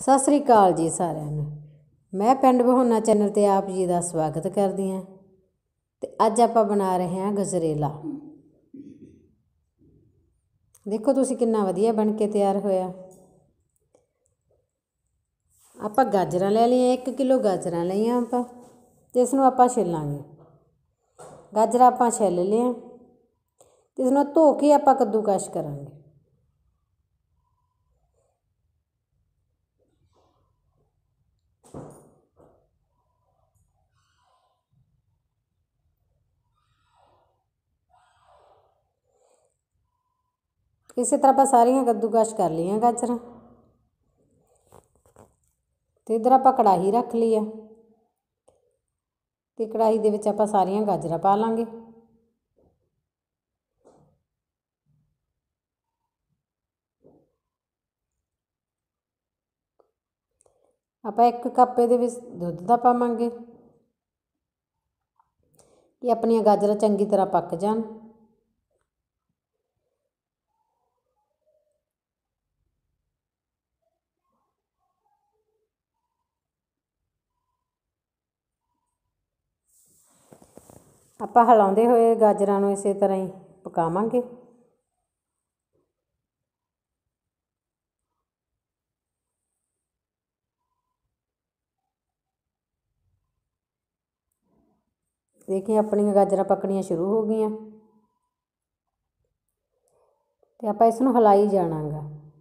सत श्री अकाल जी सारिਆਂ ਨੂੰ। मैं पिंड बहोना चैनल ते आप जी का स्वागत करदी हाँ। ते अज आपां बना रहे हैं गजरेला। देखो तुसीं किन्ना वधिया बन के तैयार होया। आपां गाजरां ले लियां, 1 किलो गाजरां लईआं आपां ते इसनूं आपां छिलांगे। गाजरां आपां छिल लियां ते इसनूं धो के आपां कद्दूकश करांगे। इस तरह आपां सारियां कद्दूकश कर लियां गाजरां ते इधर आपां कड़ाही रख ली है ते कड़ाही दे विच आपां सारियां गाजरां पा लांगे। आपां 1 कप इहदे विच दुध दा पावांगे कि अपनियां गाजरां चंगी तरह पक जाण। आपां हिलाउंदे होए गाजरां नूं इसे तरह ही पकावांगे। देखिए अपनियां गाजरां पकणियां शुरू हो गईयां ते आपां इस नूं हिलाई जाणा गा।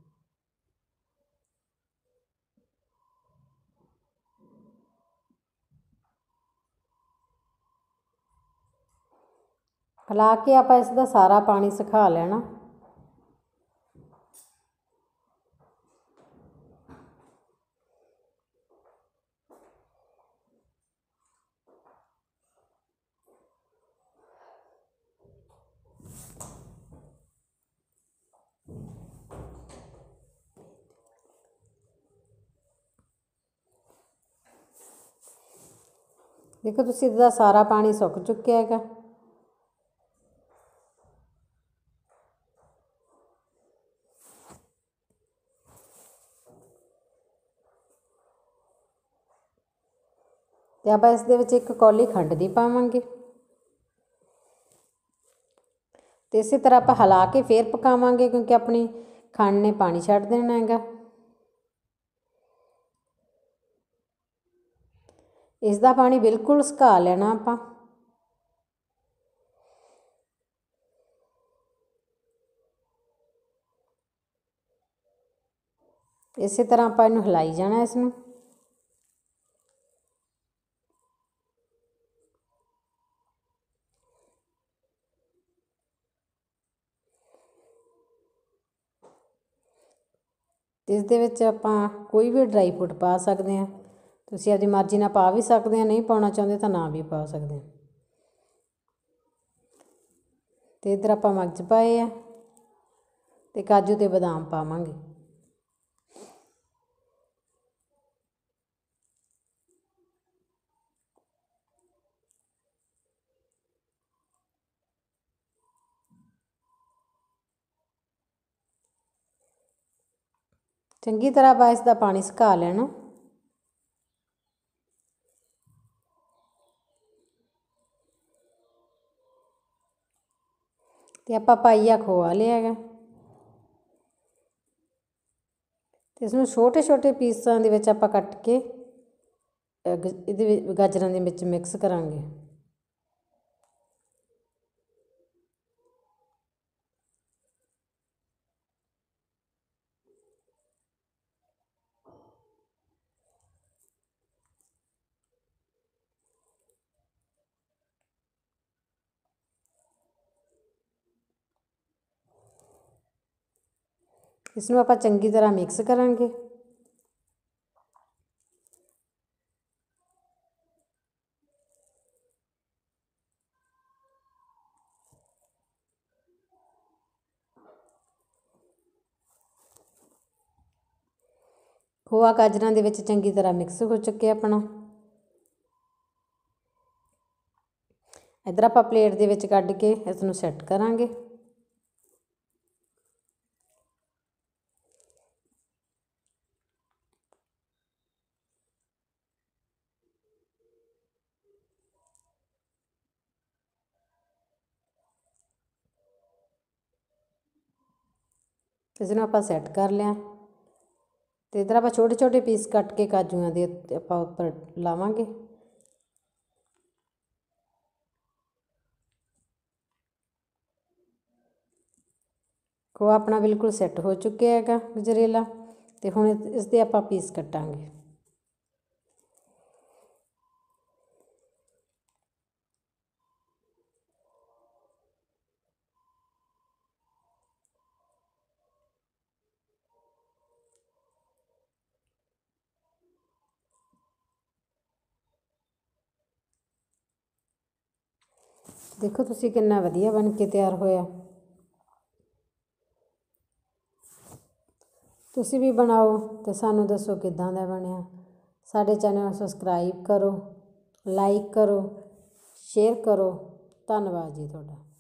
हिला के आपां इसदा सारा पानी सुखा लेना। देखो तुसीं इसदा सारा पानी सुक चुक्या हैगा। ते आपां इस दे विच 1 कौली खंड दी पावांगे ते इसे तरह आपां हिला के फिर पकावांगे क्योंकि अपनी खंड ने पानी छड्ड देना हैगा। इसदा पानी बिल्कुल सुका लेना आपां। इसे तरह आपां इनूं हिलाई जाना इसनूं। इस दे विच आपां कोई भी ड्राई फ्रूट पा सकते हैं। तुसीं आपदी मर्जी नाल पा भी सकते हैं, नहीं पाउणा चाहुंदे तां ना भी पा सकदे। ते इधर आपां मगज पाए आ ते काजू ते बादाम पावांगे। चंगी तरह आपां इसदा पानी सुका लेना। ते आपां पाइया खोआ लिया है ते इसनूं छोटे छोटे पीसां दे विच आपां कट के इहदे गाजरां दे विच मिक्स करांगे। इसनूं आपां चंगी तरह मिक्स करांगे। खोआ गाजरां दे विच चंगी तरह मिक्स हो चुके अपना। इधर आपां प्लेट दे विच कढ के इसनूं सैट करांगे। इसनूं आपां सैट कर लिया। तो इधर आपां छोटे छोटे पीस कट के काजुआं दे आपां उपर लावांगे। खोआ अपना बिल्कुल सैट हो चुके हैगा गजरेला। तो हुण इसके आपां पीस कटांगे। देखो तुसी कितना वधिया बन के तैयार होया। तुसी भी बनाओ तो सानू दसो किदां दा बनिया। साडे चैनल सबसक्राइब करो, लाइक करो, शेयर करो। धन्नवाद जी तुहाडा।